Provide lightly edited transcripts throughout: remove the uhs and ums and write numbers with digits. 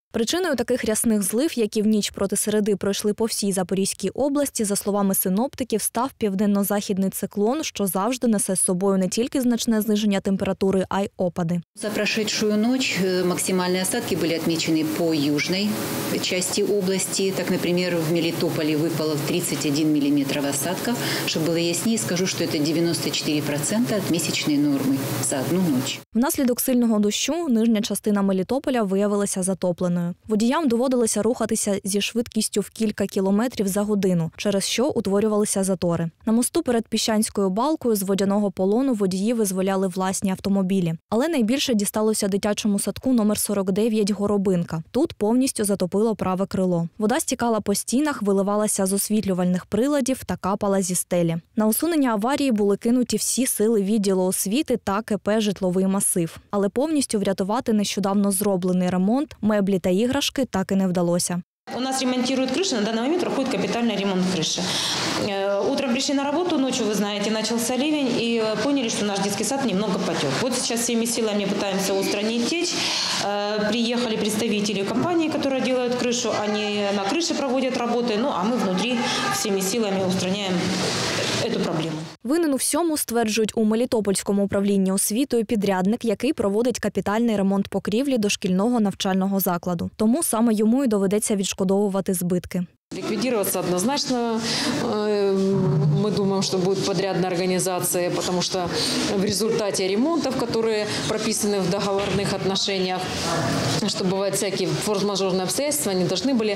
Причиною таких рясних злив, які в ніч проти середи пройшли по всій Запорізькій області, за словами синоптиків, став південно-західний циклон, що завжди несе з собою не тільки значне зниження температури, а й опади. За прошедшую ночь максимальные осадки были отмечены по южной части области. Так, например, в Мелитополе выпало 31 миллиметров осадков. Чтобы было яснее, скажу, что это 94% от месячной нормы за одну ночь. Внаслідок сильного дощу нижня частина Мелітополя виявилася затопленою. Водіям доводилося рухатися зі швидкістю в кілька кілометрів за годину, через що утворювалися затори. На мосту перед Піщанською балкою з водяного полону водії визволяли власні автомобілі. Але найбільше дісталося дитячому садку номер 49 «Горобинка». Тут повністю затопило праве крило. Вода стікала по стінах, виливалася з освітлювальних приладів та капала зі стелі. На усунення аварії були кинуті всі сили відділу освіти та КП «Житловий масив». Але повністю врятувати нещодавно зроблений ремонт, меблі та іграшки так і не вдалося. У нас ремонтируют крыши, на данный момент проходит капитальный ремонт крыши. Утром пришли на работу, ночью, вы знаете, начался ливень и поняли, что наш детский сад немного потек. Вот сейчас всеми силами пытаемся устранить течь. Приехали представители компании, которые делают крышу, они на крыше проводят работы, а мы внутри всеми силами устраняем эту проблему. Винен у всьому, стверджують у Мелітопольському управлінні освітою підрядник, який проводить капітальний ремонт покрівлі дошкільного навчального закладу. Тому саме йому й доведеться відшкодовувати збитки. Ликвидироваться однозначно, мы думаем, что будет подрядная организация, потому что в результате ремонтов, которые прописаны в договорных отношениях, что бывают всякие форс-мажорные обстоятельства, они должны были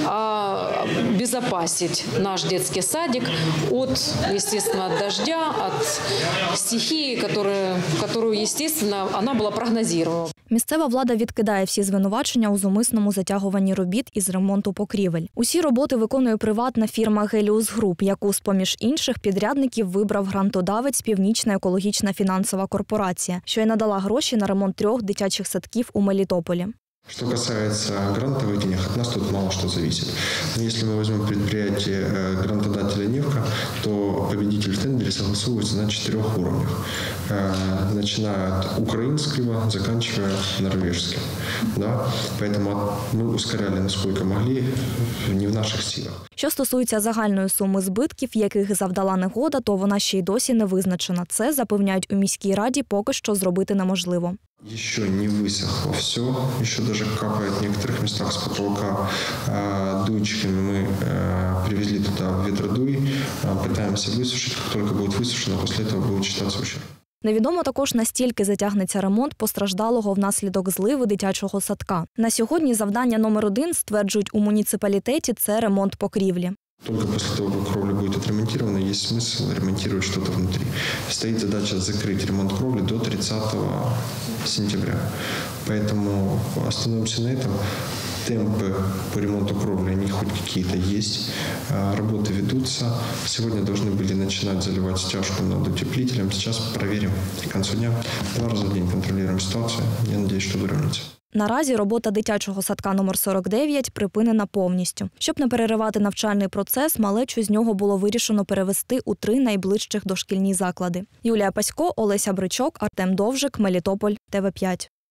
обезопасить наш детский садик от, естественно, от дождя, от стихии, которую, естественно, она была прогнозирована. Місцева влада відкидає всі звинувачення у зумисному затягуванні робіт із ремонту покрівель. Усі роботи виконує приватна фірма «Геліус Груп», яку, з-поміж інших підрядників, вибрав грантодавець «Північна екологічна фінансова корпорація», що й надала гроші на ремонт 3 дитячих садків у Мелітополі. Что касается грантовых денег, от нас тут мало что зависит. Но если мы возьмем предприятие грантодателя «Невка», то победитель в тендере согласовывается на 4 уровнях. Начиная от украинского, заканчивая норвежским. Да? Поэтому мы ускоряли, насколько могли, не в наших силах. Що стосується загальної суми збитків, яких завдала негода, то вона ще й досі не визначена. Це, запевняють у міській раді, поки що зробити неможливо. Еще не высохло все, еще даже капает в некоторых местах с потолка. Дуйчиками мы привезли туда ветродуй, пытаемся высушить. Как только будет высушено, после этого будет считаться ущерб. Невідомо також, настільки затягнеться ремонт постраждалого внаслідок зливи дитячого садка. На сьогодні завдання номер 1, стверджують у муніципалітеті, це ремонт покрівлі. Только после того, как кровля будет отремонтирована, есть смысл ремонтировать что-то внутри. Стоит задача закрыть ремонт кровли до 30 сентября. Поэтому остановимся на этом. Темпы по ремонту кровли, они хоть какие-то есть. Работы ведутся. Сегодня должны были начинать заливать стяжку над утеплителем. Сейчас проверим к концу дня. 2 раза в день контролируем ситуацию. Я надеюсь, что выровняется. Наразі робота дитячого садка номер 49 припинена повністю. Щоб не переривати навчальний процес, малечу з нього було вирішено перевести у 3 найближчих дошкільні заклади. Юлія Пасько, Олеся Бричок, Артем Довжик, Мелітополь, ТВ5.